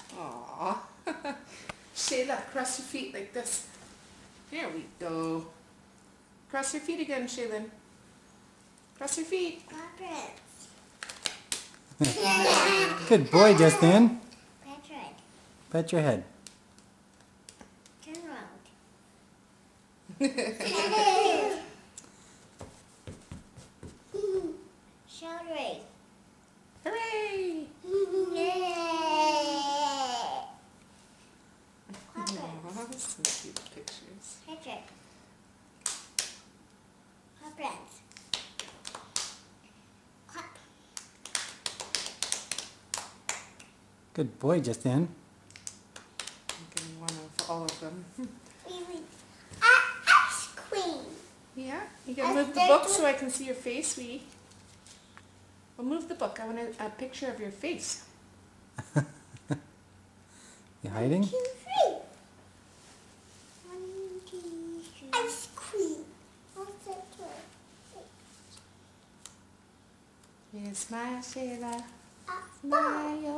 Aww. Shayla, cross your feet like this. There we go. Cross your feet again, Shaylin. Cross your feet. Good boy, Justin. Patrick, Pat your head. turn around. Shout race. Hooray! Aww, some cute pictures. Patrick. Clap hands. Clap. Good boy, Justin. I'm getting one of all of them. Ice cream. Yeah, you can move the book so I can see your face, sweetie. Well, move the book. I want a picture of your face. You hiding? 1, 2, 3. 1, 2, 3. Ice cream. What's that word? Yeah, smile, Shayla. Smile. Smile.